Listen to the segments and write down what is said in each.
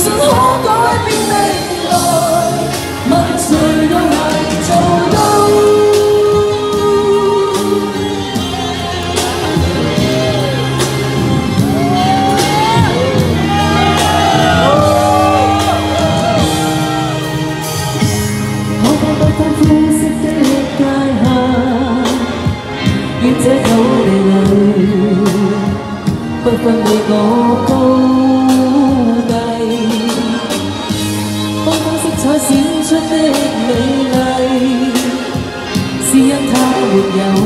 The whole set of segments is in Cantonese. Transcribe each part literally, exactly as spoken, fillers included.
信可改變未來，問誰都難做到。可否不分膚色的界限，於這土地裏，不分每個高。 彩閃出的美麗，是因它沒有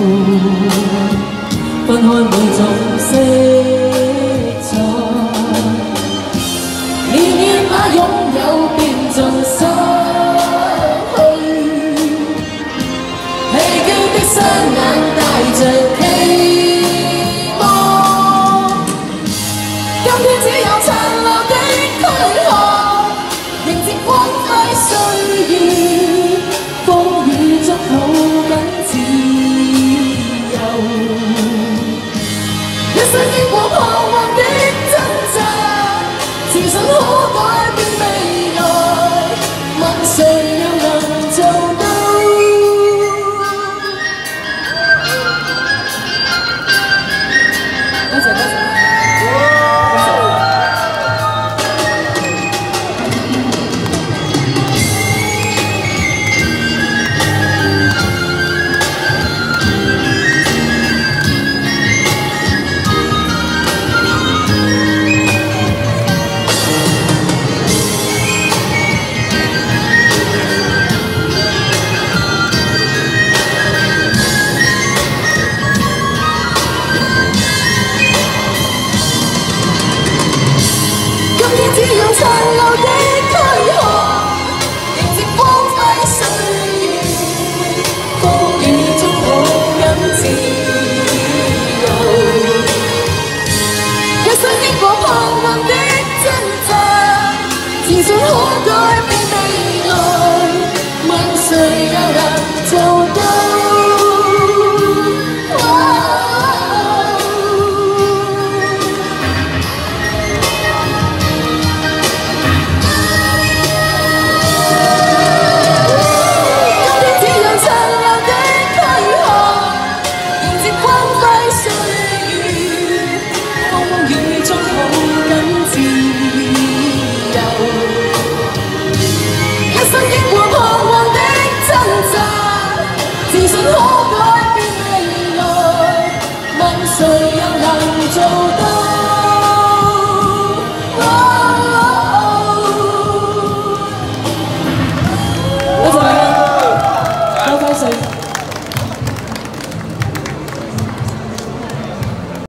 分開每種色彩。年月把擁有變盡失去，疲倦的雙眼帶着期望，今天只有殘留的軀殼，迎接光輝。 自信可改變未來，問誰又能做到？多謝多謝。只有殘留的軀殼，迎接光輝歲月，風雨中抱緊自由。一生經過彷徨的掙扎，自信可。